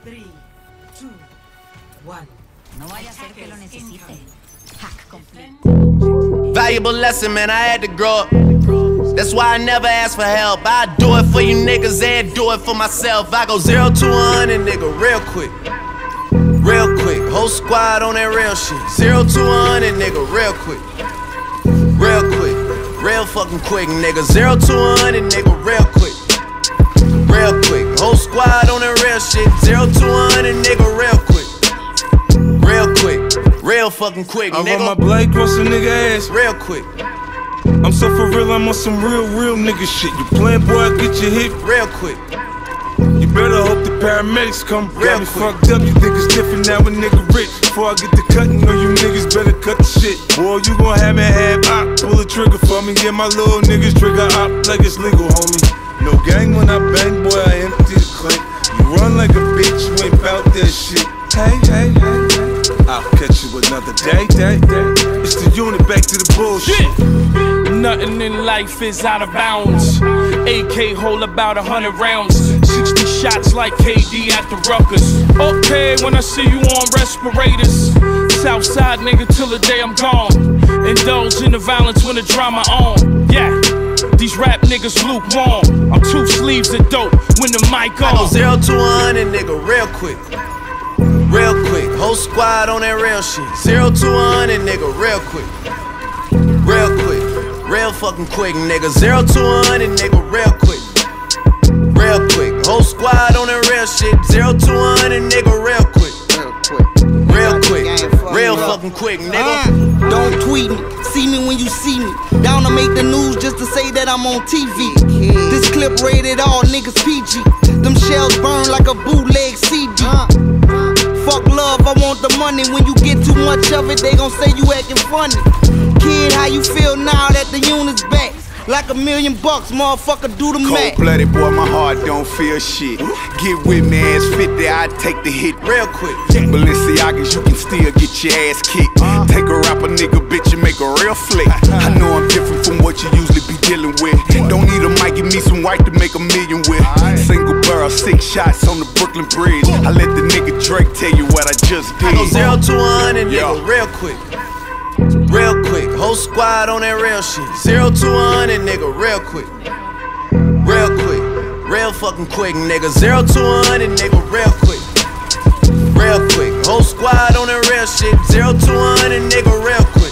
3, 2, 1. No vaya a ser que lo necesite. Hack complete. Valuable lesson, man, I had to grow up. That's why I never ask for help. I do it for you niggas and do it for myself. I go 0 to 100, nigga, real quick. Real quick, whole squad on that real shit. 0 to 100, nigga, real quick. Real quick, real fucking quick, nigga. 0 to 100, nigga, real quick. Real quick, whole squad on that real shit. 0 to 100, nigga, real quick. Real quick, real fucking quick, nigga. I run my blade across a nigga ass. Real quick. I'm so for real, I'm on some real nigga shit. You playing, boy, I get your hit real quick. You better hope the paramedics come. Real Got me quick. fucked up, you think it's different now a nigga rich. Before I get to cutting, know you niggas better cut the shit. Boy, you gon' have me half op, pull the trigger for me. Yeah, my little niggas trigger op like it's legal, homie. No gang when I bang, boy, I empty the clip. You run like a bitch, you ain't bout that shit. Hey, I'll catch you another day. It's the unit, back to the bullshit. Nothing in life is out of bounds. AK hold about 100 rounds. 60 shots like KD at the Ruckers. Okay, when I see you on respirators. Southside nigga till the day I'm gone. Indulge in the violence when the drama on. Yeah, these rap niggas lukewarm. I'm 2 sleeves of dope when the mic on. I go 0 to 100, nigga, real quick. Real quick, whole squad on that real shit. 0 to 100, nigga, real quick. Real quick, real fucking quick, nigga. 0 to 100, nigga, real quick. Real quick, whole squad on that real shit. 0 to 100, nigga, real quick. Real quick, real fucking quick, nigga. Don't tweet me, see me when you see me. Down to make the news just to say that I'm on TV. This clip rated all niggas PG. Them shells burn like a bootleg CD. Fuck love, I want the money. When you get too much of it, they gon' say you acting funny. Kid, how you feel now that the unit's back? Like $1 million, motherfucker, do the math. Cold-blooded, boy, my heart don't feel shit. Get with me, ass 50, I take the hit real quick. Balenciagas, you can still get your ass kicked. Take a rapper nigga, bitch, and make a real flick. I know I'm different from what you usually be dealing with. Don't need a mic, give me some white to make $1 million with. Single barrel, 6 shots on the Brooklyn Bridge. I let the nigga Drake tell you what I just did. I go 0 to 100, nigga, real quick. Real quick, whole squad on that real shit. 0 to 100, nigga, real quick. Real quick, real fucking quick, nigga. 0 to 100, nigga, real quick. Real quick, whole squad on that real shit. 0 to 100, nigga, real quick.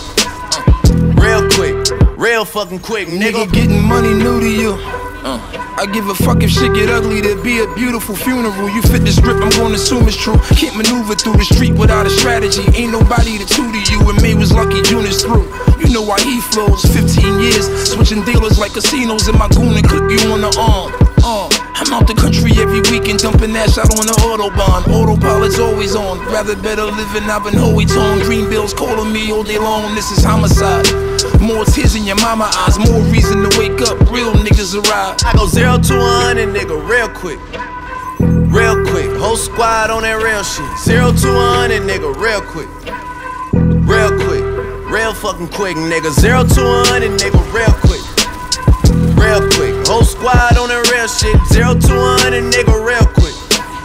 Real quick, real fucking quick, nigga. Getting money new to you. I give a fuck if shit get ugly, there'd be a beautiful funeral. You fit the script, I'm gonna assume it's true. Can't maneuver through the street without a strategy. Ain't nobody to tutor you, and me was lucky Junior's through. You know why he flows, 15 years switching dealers like casinos in my goon and clip you on the arm. I'm out the country every weekend, dumping ass out on the Autobahn. Autopilot's always on, rather better living out in Hoey-Tone. Green bills calling me all day long, this is homicide. More tears in your mama eyes, more reason to wake up, real niggas arrive. I go 0 to 100, nigga, real quick. Real quick, whole squad on that real shit. 0 to 100, nigga, real quick. Real quick, real fucking quick, nigga. 0 to 100, nigga, real quick. Real quick, whole squad on that real shit. 0 to 100, nigga, real quick.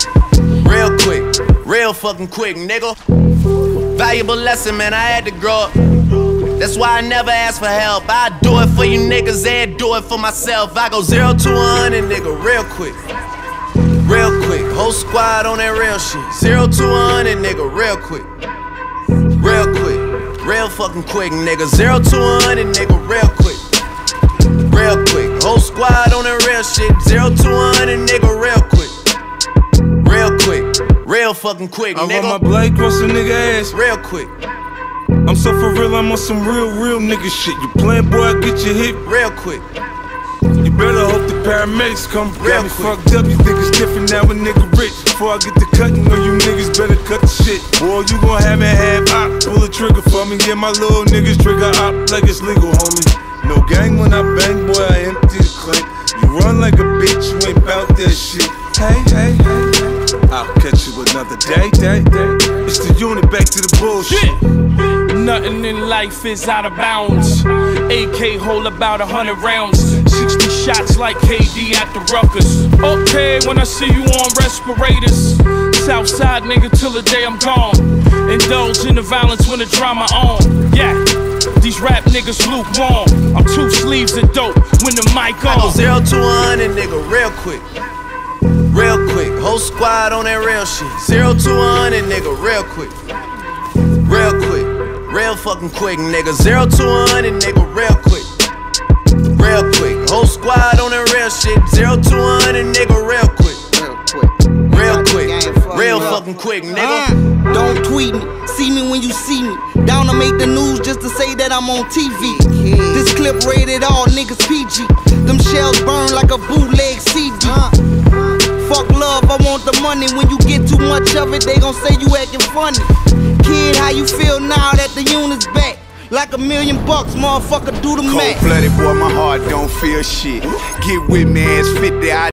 Real quick, real fucking quick, nigga. Valuable lesson, man, I had to grow up. That's why I never ask for help. I do it for you niggas and do it for myself. I go 0 to 100, nigga, real quick. Real quick, whole squad on that real shit. 0 to 100, nigga, real quick. Real quick, real fucking quick, nigga. 0 to 100, nigga, real quick. Real quick, whole squad on that real shit. 0 to 100, nigga, real quick. Real quick, real fucking quick, nigga. I run my blade across a nigga ass. Real quick. I'm so for real, I'm on some real nigga shit. You playing, boy, I get your hit real quick. You better hope the paramedics come. Got me fucked up, you think it's different now a nigga rich. Before I get to cutting, know you niggas better cut the shit. Boy, you gon' have me half op, pull the trigger for me. Yeah, my little niggas trigger op like it's legal, homie. No gang when I bang, boy, I empty the clip. You run like a bitch, you ain't bout that shit. Hey, I'll catch you another day. It's the unit, back to the bullshit. Nothing in life is out of bounds. AK hold about 100 rounds. 60 shots like KD at the Ruckers. Okay, when I see you on respirators. Southside nigga till the day I'm gone. Indulge in the violence when the drama on. Yeah, these rap niggas lukewarm. I'm 2 sleeves of dope when the mic on. I go 0 to 100, nigga, real quick. Real quick, whole squad on that real shit. 0 to 100, nigga, real quick. Real quick, real fucking quick, nigga. 0 to 100, nigga, real quick. Real quick, whole squad on that real shit. 0 to 100, nigga, real quick. Real quick, real fucking quick, nigga. Don't tweet me, see me when you see me. Down to make the news just to say that I'm on TV. This clip rated all, niggas PG. Them shells burn like a bootleg CD. Fuck love, I want the money. When you get too much of it, they gon' say you acting funny. Kid, how you feel now that the unit's back? Like $1 million bucks, motherfucker, do the math. Cold-blooded boy, my heart don't feel shit. Get with me, ass 50.